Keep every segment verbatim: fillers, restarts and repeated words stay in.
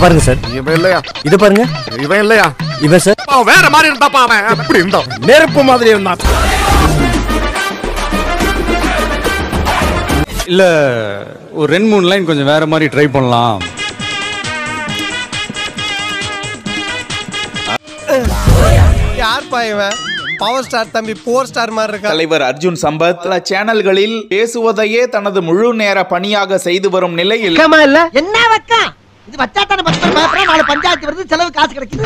பாருங்க சார். இவன் இல்லையா? இது பாருங்க. இவன் இல்லையா? இவன் சார். அவன் வேற மாதிரி இருந்தாப்பா. அவன் எப்படி இருந்தான்? நெருப்பு மாதிரி இருந்தான். இல்ல ஒரு ரெண்டு மூணு லைன் கொஞ்சம் வேற மாதிரி ட்ரை பண்ணலாம். யார்ப்பா இவன்? பவர் ஸ்டார் தம்பி போர் ஸ்டார் மாதிரி இருக்க தலைவர் அர்ஜுன் சம்பத் பல சேனல்களில் பேசுவதையே தனது முழு நேர பணியாக செய்து வரும் நிலையில் என்ன வக்கம் இது வச்சாத்தான பத்து பேப்பர் நாலு பஞ்சாயத்து வருது செலவு காசு கிடைக்குது.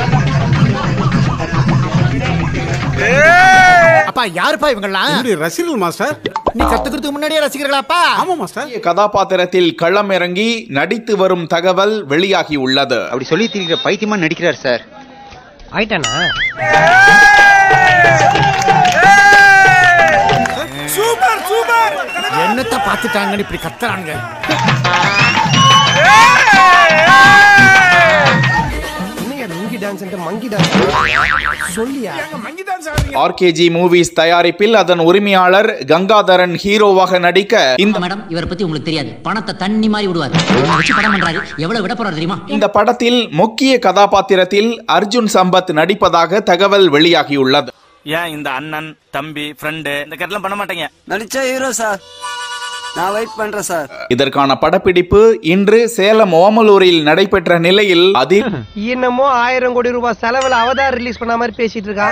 அப்பா யாருப்பா இவங்கலாம்? ரசிகர்கள் மாஸ்டர். நீ கத்துக்கிறதுக்கு முன்னாடியே ரசிகர்களாப்பா? ஆமா மாஸ்டர். கதாபாத்திரத்தில் களம் இறங்கி நடித்து வரும் தகவல் வெளியாகி உள்ளது. அப்படி சொல்லி திரிகிற பைத்தியமா நடிக்கிறார் சார். ஆயிட்டானா? Super super. என்னத்த பாத்துட்டாங்கன்னு இப்படி கத்துறாங்க? மங்கி டான்ஸ் மங்கி டான்ஸ் சொல்லியா? ஆர்கேஜி மூவிஸ் தயாரிப்பில் அதன் உரிமையாளர் கங்காதரன் ஹீரோவாக நடிக்க இந்த மேடம் இவரை பத்தி உங்களுக்கு தெரியாது. பணத்தை தண்ணி மாதிரி விடுவார். வச்சு படம் பண்றாரு. எவ்வளவு விட போறாரு தெரியுமா? இந்த படத்தில் முக்கிய கதாபாத்திரத்தில் அர்ஜுன் சம்பத் நடிப்பதாக தகவல் வெளியாகியுள்ளது. ஏன் இந்த அண்ணன் தம்பி ஃப்ரெண்டு இந்த கட்டெல்லாம் பண்ண மாட்டேங்க? நடிச்சா ஹீரோ சார். நான் வெயிட் பண்றேன் சார். இதற்கான படப்பிடிப்பு இன்று சேலம் ஓமலூரில் நடைபெற்ற நிலையில் அதில் என்னமோ ஆயிரம் கோடி ரூபாய் செலவுல அவதார் ரிலீஸ் பண்ண மாதிரி பேசிட்டு இருக்கான்.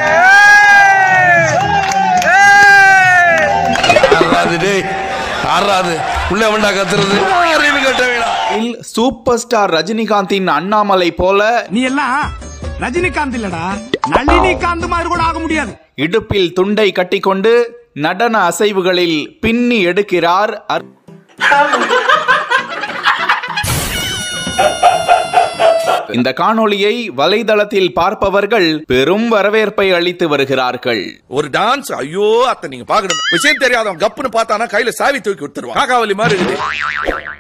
சூப்பர் ஸ்டார் ரஜினிகாந்தின் அண்ணாமலை போல நீ எல்லாம் ரஜினிகாந்த் இல்லடா, நளினிகாந்த் மாதிரி கூட ஆக முடியாது. இடுப்பில் துண்டை கட்டிக்கொண்டு நடன அசைவுகளில் பின்னி எடுக்கிறார். இந்த காணொளியை வலைதளத்தில் பார்ப்பவர்கள் பெரும் வரவேற்பை அளித்து வருகிறார்கள். ஒரு டான்ஸ் ஐயோ அத்தை நீங்க பாக்கணும். விஷயம் தெரியாதவன் கப்புன்னு பார்த்தானா கையில சாவி தூக்கி விட்டுருவான். காக்காவலி மாதிரி இருக்குது.